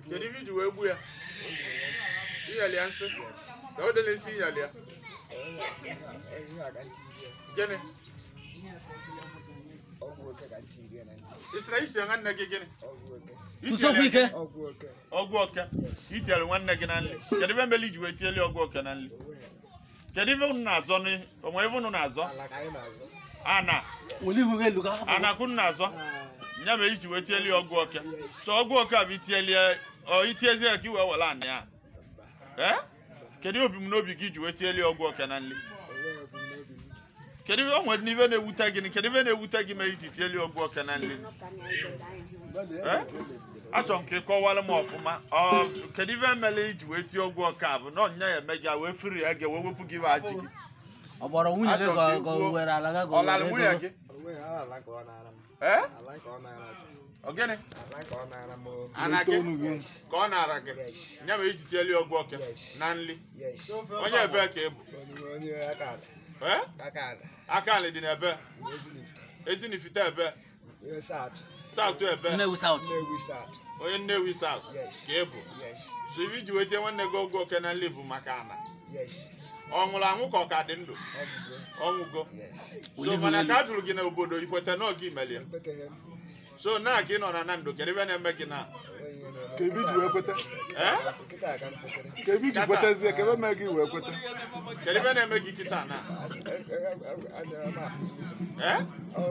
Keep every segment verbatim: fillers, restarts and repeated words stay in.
Kedu ife ji wee gbu ya? Iyali ya nsị? Ka o dele isi iyali ya? Gịnị? Isra iti ya nwanne gị gịnị? Usokwu ike. Ọgwụ oke. Itiere nwanne gị na nri. Kedu ife mele iji wee tieli ọgwụ oke na nri? Kedu ife unu na-azọ ni? Onwe ife unu na-azọ? Ana. Ana kun na-azọ? Nya me iji wee tieli ọgwụ oke. So ọgwụ oke a bụ itieli o itiezi ya ka iwe wala anị ya. Eh? Kedu obi m n'obi gị iji wee tieli ọgwụ oke na nri? Kedu ife onwe n'ife na-ewute gị? Kedu ife na-ewute gị ma iji tieli ọgwụ oke na nri? Eh? Achọ m ka ị kọwara m ọfụma. Ọ kedu ife mere iji wee tie ọgwụ ọka bụ na ọnya ya eme gị wee firi ya gị wee wepụ gị achị gị. Ọ gbọrọ nwunye gị ka ọ were ala gị. Ọ lara nwunye gị? Eh? Ọ gịnị? Ana gị ka ọ na-ara gị. Nya ma iji tieli ọgwụ ọka na nri. Onye ebe ka ị bụ? Eh? Aka alị dị n'ebe? Ezinifite ebe? South ebe? Nnewi South. Onye Nnewi South ka ị bụ? So ife iji wee tie nwanne gị ọgwụ oke na nri bụ maka ana? Ọ nwụrụ anwụ ka ọ ka dị ndụ? Ọ nwụgo? So mana ka a jụrụ gị n'obodo ikweta na oge imeli ya? So na ka ị nọ na na ndụ kedu ife na-eme gị na? Ka ebi ji wee kweta. Eh? Ka ebi ji kwetazie ka ebe mee gị wee kweta. Kedu ife na-eme gị kịta na? Eh?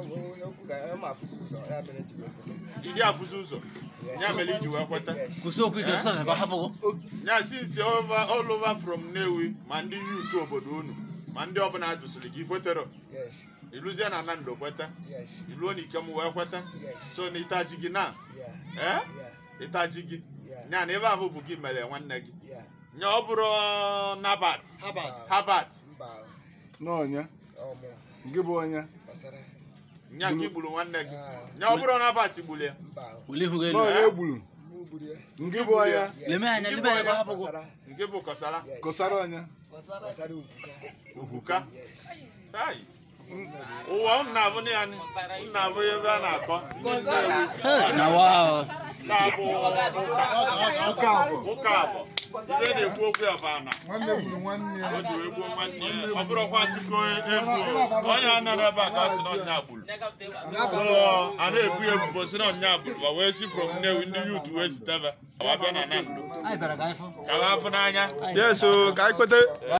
Iji afụzi ụzọ nya mere iji wee kweta. Usokwu ike sọ na ba hapụ. Nya since over all over from Nnewi ma ndị youth obodo unu ma ndị ọbụla ajụsịrị gị kwetara. Iluzie na na ndụ kweta. Iluo na ikem wee kweta. So na itaji gị na? Eh? Itaji gị. Nya na ebe ahụ bụ gị mere nwanne gị. Nya ọ bụrụ Nabat. Habat. N'ọnya. Gị bụ ọnya. Nya gị gburu nwanne gị. Nya ọ bụrụ Nabat gburu ya. N'ọnya egburu. Ngị bụ ọnya. Leme anya leme anya ba hapụ. Nke bụ Kosara. Kosara ọnya. Ugwuka. Hai. Ụwa unu na-abụ na ya unu na-abụ ebe a na-akọ. Na wow. Na-abụ ụka abụ. Ụka abụ. Ibe na-ekwu okwu ya bụ ana. Nwanne gburu nwanne ya. O ji wee gbuo nwanne ya. Ọ bụrụkwa Chukwu egwu. Onye a nọ ebe a ka ọ sị na ọnya gburu. So a na-ebu ya ebubo sị na ọnya gburu. Wa wee si from Nnewi ndị youth wee zitebe. Wa bịa na na ndụ. Anyị bịara ka anyị fụ. Ka wa afụ n'anya. Yes, so ka anyị kwete.